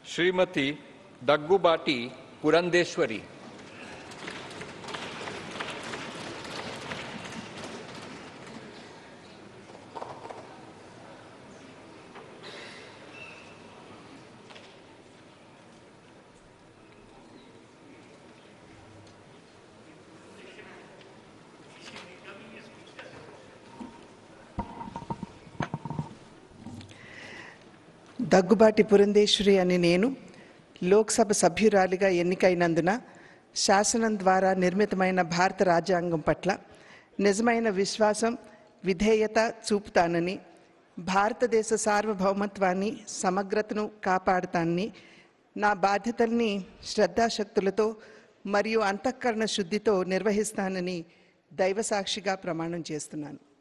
శ్రీమతి దగ్గుబాటి పురంధేశ్వరి, దగ్గుబాటి పురంధేశ్వరి అని నేను లోక్సభ సభ్యురాలిగా ఎన్నికైనందున శాసనం ద్వారా నిర్మితమైన భారత రాజ్యాంగం పట్ల నిజమైన విశ్వాసం, విధేయత చూపుతానని, భారతదేశ సార్వభౌమత్వాన్ని, సమగ్రతను కాపాడుతానని, నా బాధ్యతల్ని శ్రద్ధాశక్తులతో మరియు అంతఃకరణ శుద్ధితో నిర్వహిస్తానని దైవసాక్షిగా ప్రమాణం చేస్తున్నాను.